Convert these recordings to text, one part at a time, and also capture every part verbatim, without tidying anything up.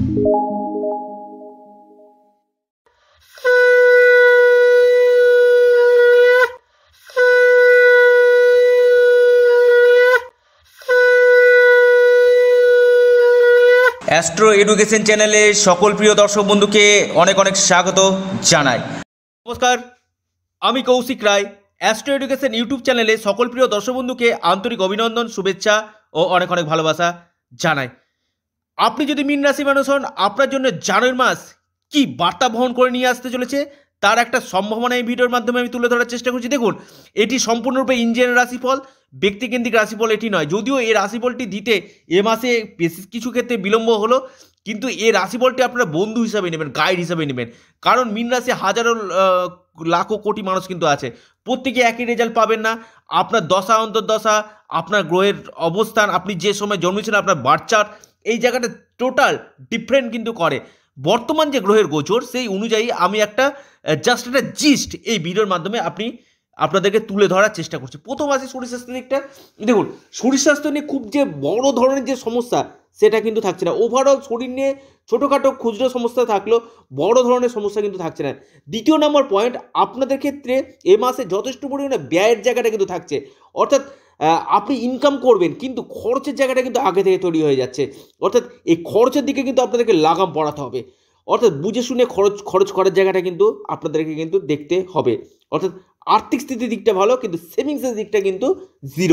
Astro education চ্যানেলে সকল প্রিয় দর্শক বন্ধুকে অনেক অনেক স্বাগত জানাই। নমস্কার, আমি Kaushik Roy. Astro education YouTube চ্যানেলে সকল প্রিয় দর্শক বন্ধুকে আন্তরিক অভিনন্দন, শুভেচ্ছা ও অনেক অনেক ভালোবাসা জানাই। আপনি যদি মীন রাশি মানুষ হন, আপনার জন্য জানুয়ারি মাস কি বার্তা বহন করে নিয়ে আসতে চলেছে তার একটা সম্ভাবনা এই ভিডিওর মাধ্যমে আমি তুলে ধরার চেষ্টা করছি। দেখুন, এটি সম্পূর্ণরূপে ইন্ডিয়ান রাশিফল, ব্যক্তিকেন্দ্রিক রাশিফল এটি নয়। যদিও এই রাশিফলটি দিতে এ মাসে বেশ কিছু ক্ষেত্রে বিলম্ব হলো, কিন্তু এই রাশিফলটি আপনারা বন্ধু হিসাবে নেবেন, গাইড হিসাবে নেবেন। কারণ মীন রাশি হাজারো লাখো কোটি মানুষ কিন্তু আছে, প্রত্যেকে একই রেজাল্ট পাবেন না। আপনার দশা অন্তর্দশা, আপনার গ্রহের অবস্থান, আপনি যে সময় জন্মেছিলেন, আপনার বার্থ চার্ট, এই জায়গাটা টোটাল ডিফারেন্ট কিন্তু করে। বর্তমান যে গ্রহের গোচর সেই অনুযায়ী আমি একটা জাস্ট একটা জিস্ট এই ভিডিওর মাধ্যমে আপনি আপনাদেরকে তুলে ধরার চেষ্টা করছি। প্রথম আসি শরীর স্বাস্থ্য দিকটা। দেখুন, শরীর স্বাস্থ্য নিয়ে খুব যে বড় ধরনের যে সমস্যা সেটা কিন্তু থাকছে না। ওভারঅল শরীর নিয়ে ছোটোখাটো খুচরো সমস্যা থাকলেও বড় ধরনের সমস্যা কিন্তু থাকছে না। দ্বিতীয় নম্বর পয়েন্ট, আপনাদের ক্ষেত্রে এ মাসে যথেষ্ট পরিমাণে ব্যয়ের জায়গাটা কিন্তু থাকছে। অর্থাৎ আপনি ইনকাম করবেন কিন্তু খরচের জায়গাটা কিন্তু আগে থেকে তৈরি হয়ে যাচ্ছে। অর্থাৎ এই খরচের দিকে কিন্তু আপনাদেরকে লাগাম পড়াতে হবে। অর্থাৎ বুঝে শুনে খরচ খরচ করার জায়গাটা কিন্তু আপনাদেরকে কিন্তু দেখতে হবে। অর্থাৎ আর্থিক স্থিতির দিকটা ভালো, কিন্তু সেভিংসের দিকটা কিন্তু জিরো।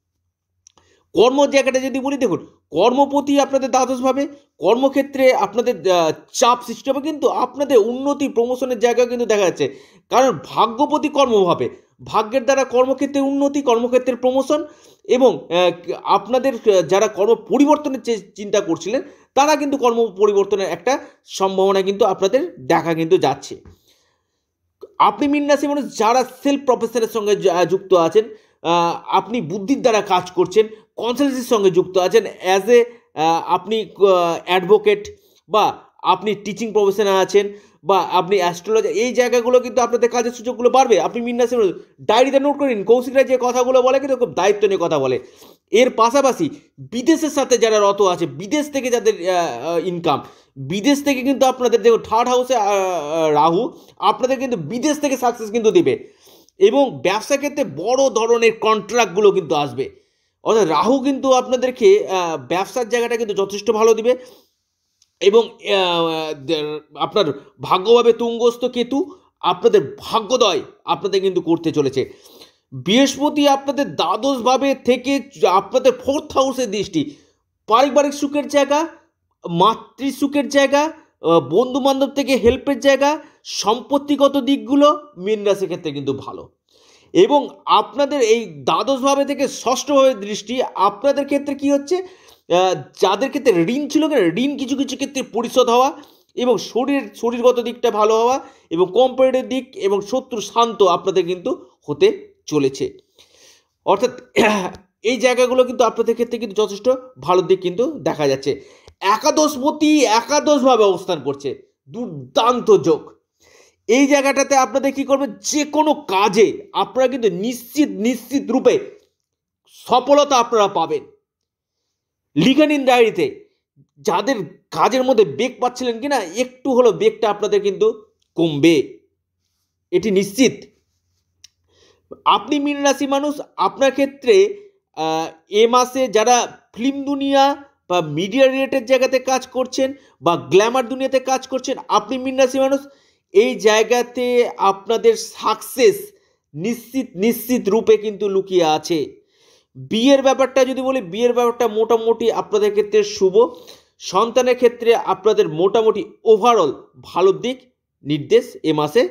কর্ম জায়গাটা যদি বলি, দেখুন, কর্মপতি আপনাদের দ্বাদশভাবে, কর্মক্ষেত্রে আপনাদের চাপ সৃষ্টি হবে, কিন্তু আপনাদের উন্নতি প্রমোশনের জায়গা কিন্তু দেখা যাচ্ছে। কারণ ভাগ্যপতি কর্মভাবে, ভাগ্যের দ্বারা কর্মক্ষেত্রে উন্নতি, কর্মক্ষেত্রের প্রমোশন, এবং আপনাদের যারা কর্ম পরিবর্তনের চিন্তা করছিলেন তারা কিন্তু কর্ম পরিবর্তনের একটা সম্ভাবনা কিন্তু আপনাদের দেখা কিন্তু যাচ্ছে। আপনি মীন রাশি মানুষ যারা সেলফ প্রফেশনের সঙ্গে যুক্ত আছেন, আপনি বুদ্ধির দ্বারা কাজ করছেন, কনসালটেন্সির সঙ্গে যুক্ত আছেন, অ্যাজ এ আপনি অ্যাডভোকেট, বা আপনি টিচিং প্রফেশনে আছেন, বা আপনি অ্যাস্ট্রোলজি, এই জায়গাগুলো কিন্তু আপনাদের কাজের সুযোগগুলো বাড়বে। আপনি মীন রাশি মানুষ ডায়েরিতে নোট করে নিন, কৌশিকরা যে কথাগুলো বলে কিন্তু খুব দায়িত্ব নিয়ে কথা বলে। এর পাশাপাশি বিদেশের সাথে যারা রত আছে, বিদেশ থেকে যাদের ইনকাম, বিদেশ থেকে কিন্তু আপনাদের দেখো থার্ড হাউসে রাহু আপনাদের কিন্তু বিদেশ থেকে সাকসেস কিন্তু দেবে, এবং ব্যবসা ক্ষেত্রে বড় ধরনের কন্ট্রাক্টগুলো কিন্তু আসবে। অর্থাৎ রাহু কিন্তু আপনাদেরকে ব্যবসার জায়গাটা কিন্তু যথেষ্ট ভালো দিবে। এবং আপনার ভাগ্যভাবে তুঙ্গস্থ কেতু আপনাদের ভাগ্যোদয় আপনাদের কিন্তু করতে চলেছে। বৃহস্পতি আপনাদের দ্বাদশভাবে থেকে আপনাদের ফোর্থ হাউসের দৃষ্টি, পারিবারিক সুখের জায়গা, মাতৃ সুখের জায়গা, বন্ধু বান্ধব থেকে হেল্পের জায়গা, সম্পত্তিগত দিকগুলো মীন রাশির ক্ষেত্রে কিন্তু ভালো। এবং আপনাদের এই দ্বাদশভাবে থেকে ষষ্ঠভাবে দৃষ্টি আপনাদের ক্ষেত্রে কি হচ্ছে, যাদের ক্ষেত্রে ঋণ ছিল কেন, ঋণ কিছু কিছু ক্ষেত্রে পরিশোধ হওয়া, এবং শরীর শরীরগত দিকটা ভালো হওয়া, এবং কম্পারেটিভ দিক এবং শত্রু শান্ত আপনাদের কিন্তু হতে চলেছে। অর্থাৎ এই জায়গাগুলো কিন্তু আপনাদের ক্ষেত্রে কিন্তু যথেষ্ট ভালো দিক কিন্তু দেখা যাচ্ছে। একাদশপতি একাদশভাবে অবস্থান করছে, দুর্দান্ত যোগ। এই জায়গাটাতে আপনাদের কি করবে, যে কোনো কাজে আপনারা কিন্তু নিশ্চিত নিশ্চিত রূপে সফলতা আপনারা পাবেন। লিখে নিন ডায়েরিতে, যাদের কাজের মধ্যে বেগ পাচ্ছিলেন কিনা, একটু হলো বেগটা আপনাদের কিন্তু কমবে, এটি নিশ্চিত। আপনি মীন রাশি মানুষ, আপনার ক্ষেত্রে এ মাসে যারা ফিল্ম দুনিয়া বা মিডিয়া রিলেটেড জায়গাতে কাজ করছেন, বা গ্ল্যামার দুনিয়াতে কাজ করছেন, আপনি মীন রাশি মানুষ, এই জায়গাতে আপনাদের সাকসেস নিশ্চিত নিশ্চিত রূপে কিন্তু লুকিয়ে আছে। বিয়ের ব্যাপারটা যদি বলি, বিয়ের ব্যাপারটা মোটামুটি আপনাদের ক্ষেত্রে শুভ। সন্তানের ক্ষেত্রে আপনাদের মোটামুটি ওভারঅল ভালো দিক নির্দেশ এ মাসে।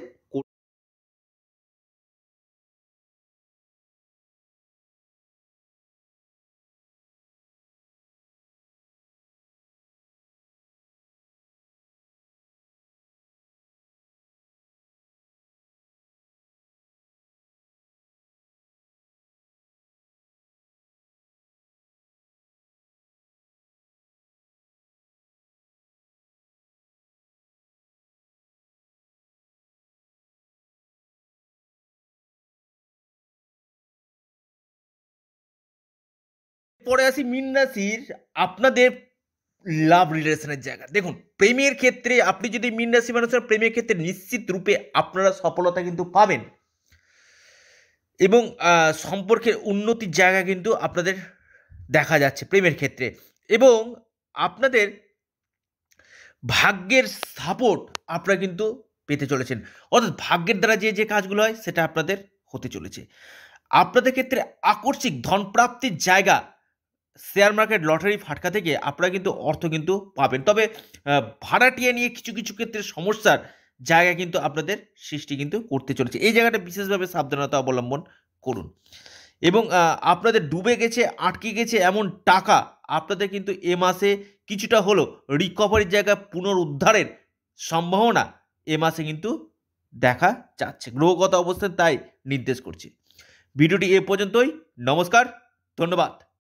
পরে আসি মীন রাশির আপনাদের লাভ রিলেশনের জায়গা। দেখুন, প্রেমের ক্ষেত্রে আপনি যদি মীন রাশি মানুষের প্রেমের ক্ষেত্রে নিশ্চিত রূপে আপনারা সফলতা কিন্তু পাবেন এবং সম্পর্কের উন্নতির জায়গা কিন্তু আপনাদের দেখা যাচ্ছে প্রেমের ক্ষেত্রে, এবং আপনাদের ভাগ্যের সাপোর্ট আপনারা কিন্তু পেতে চলেছেন, অর্থাৎ ভাগ্যের দ্বারা যে যে কাজগুলো হয় সেটা আপনাদের হতে চলেছে। আপনাদের ক্ষেত্রে আকস্মিক ধনপ্রাপ্তির জায়গা, শেয়ার মার্কেট, লটারি, ফাটকা থেকে আপনারা কিন্তু অর্থ কিন্তু পাবেন। তবে ভাড়াটিয়া নিয়ে কিছু কিছু ক্ষেত্রে সমস্যার জায়গা কিন্তু আপনাদের সৃষ্টি কিন্তু করতে চলেছে। এই জায়গাটা বিশেষভাবে সাবধানতা অবলম্বন করুন। এবং আপনাদের ডুবে গেছে, আটকে গেছে এমন টাকা আপনাদের কিন্তু এ মাসে কিছুটা হলো রিকভারির জায়গা, পুনরুদ্ধারের সম্ভাবনা এ মাসে কিন্তু দেখা যাচ্ছে, গ্রহগত অবস্থান তাই নির্দেশ করছে। ভিডিওটি এ পর্যন্তই। নমস্কার, ধন্যবাদ।